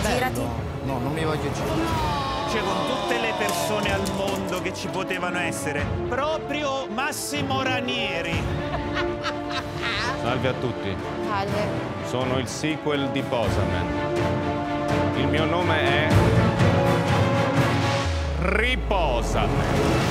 Girati. No, non mi voglio girare. Cioè, con tutte le persone al mondo che ci potevano essere, proprio Massimo Ranieri. Salve a tutti. Salve. Sono il sequel di Posaman. Il mio nome è... Riposa.